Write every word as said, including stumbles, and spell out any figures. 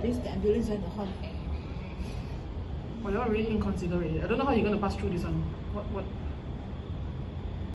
least the ambulance went to horn. Well, you're really inconsiderate. I don't know how you're going to pass through this one. What, what?